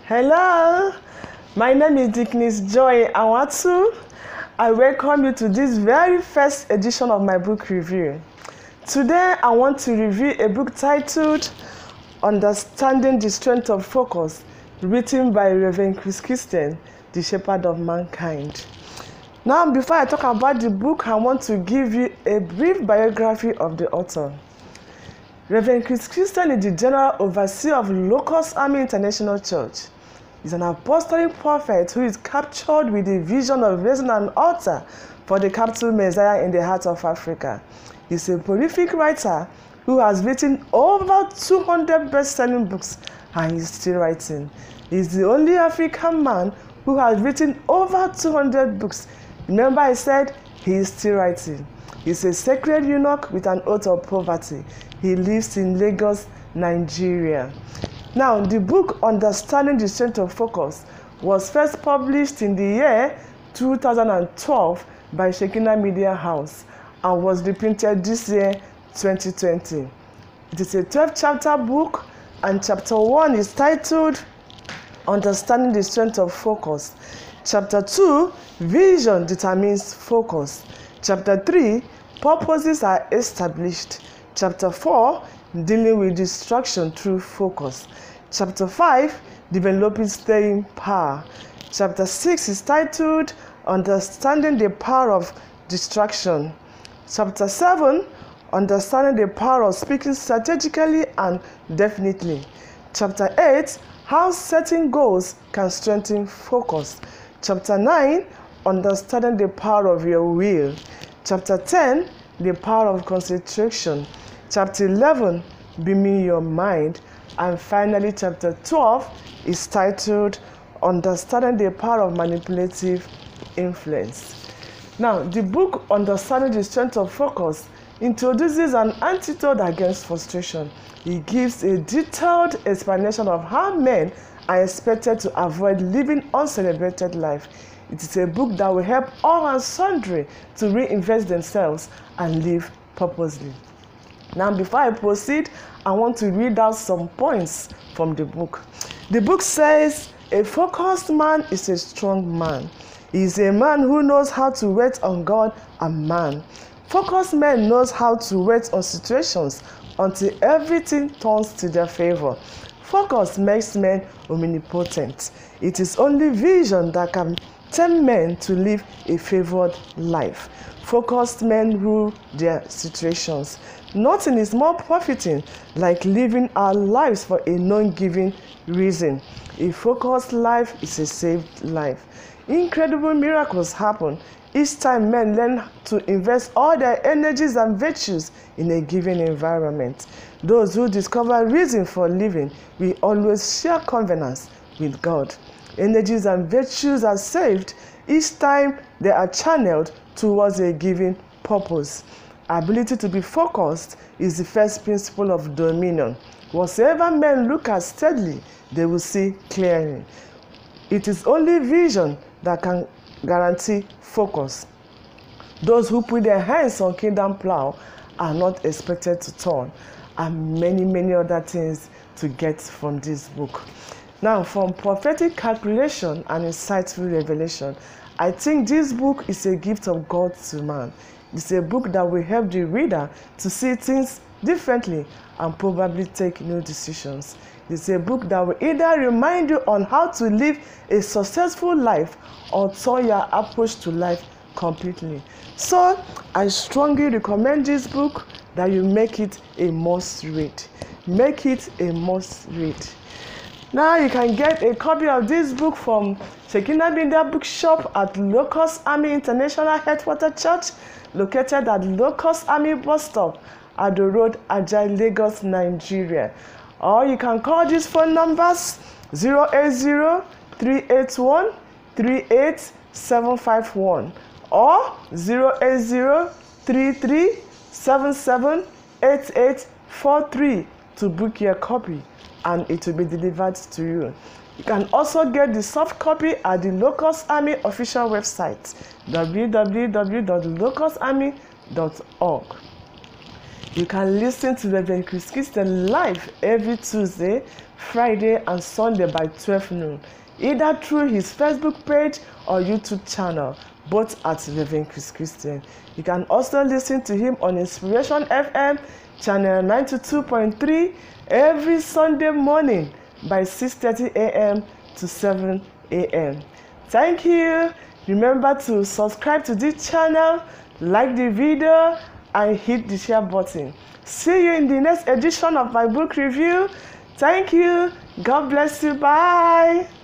Hello, my name is Dickness Joy Awatu. I welcome you to this very first edition of my book review. Today, I want to review a book titled Understanding the Strength of Focus, written by Reverend Chris Christian, the Shepherd of Mankind. Now, before I talk about the book, I want to give you a brief biography of the author. Reverend Chris Christian is the General Overseer of Locust Army International Church. He's an apostolic prophet who is captured with the vision of raising an altar for the capital Messiah in the heart of Africa. He's a prolific writer who has written over 200 best-selling books and he's still writing. He's the only African man who has written over 200 books. Remember I said he is still writing. He's a sacred eunuch with an oath of poverty. He lives in Lagos, Nigeria. Now, the book Understanding the Strength of Focus was first published in the year 2012 by Shekinah Media House and was reprinted this year, 2020. It is a 12-chapter book, and chapter 1 is titled Understanding the Strength of Focus. Chapter 2, Vision Determines Focus. Chapter 3, Purposes are Established. Chapter 4, Dealing with Distraction Through Focus. Chapter 5, Developing Staying Power. Chapter 6 is titled Understanding the Power of Distraction. Chapter 7, Understanding the Power of Speaking Strategically and Definitely. Chapter 8, How Setting Goals Can Strengthen Focus. Chapter 9, Understanding the Power of Your Will. Chapter 10, The Power of Concentration. Chapter 11, Beaming Your Mind. And finally, chapter 12 is titled Understanding the Power of Manipulative Influence. Now, the book Understanding the Strength of Focus introduces an antidote against frustration. It gives a detailed explanation of how men are expected to avoid living uncelebrated life. It is a book that will help all and sundry to reinvest themselves and live purposely. Now, before I proceed, I want to read out some points from the book. The book says, a focused man is a strong man. He is a man who knows how to wait on God and man. Focused men knows how to wait on situations until everything turns to their favor. Focus makes men omnipotent. It is only vision that can tempt men to live a favored life. Focused men rule their situations. Nothing is more profiting like living our lives for a non-giving reason. A focused life is a saved life. Incredible miracles happen each time men learn to invest all their energies and virtues in a given environment. Those who discover reason for living will always share covenants with God. Energies and virtues are saved each time they are channeled towards a given purpose. Ability to be focused is the first principle of dominion. Whatsoever men look at steadily, they will see clearly. It is only vision that can guarantee focus. Those who put their hands on kingdom plow are not expected to turn, and many other things to get from this book. Now, from prophetic calculation and insightful revelation, I think this book is a gift of God to man. It's a book that will help the reader to see things differently and probably take new decisions. It's a book that will either remind you on how to live a successful life or turn your approach to life completely. So, I strongly recommend this book that you make it a must read. Make it a must read. Now you can get a copy of this book from Shekinah Media Bookshop at Locust Army International Headquarters Church, located at Locust Army Bus Stop at the road, Ajah, Lagos, Nigeria. Or you can call these phone numbers 080-381-38751 or 080-3377-8843 to book your copy, and it will be delivered to you. You can also get the soft copy at the Locust Army official website, www.locustarmy.org. You can listen to Reverend Chris Christian live every Tuesday Friday, and Sunday by 12 noon, either through his Facebook page or YouTube channel, both at Reverend Chris Christian. You can also listen to him on Inspiration FM, channel 92.3, every Sunday morning by 6:30 a.m. to 7 a.m. Thank you. Remember to subscribe to this channel, like the video, and hit the share button. See you in the next edition of my book review. Thank you. God bless you. Bye.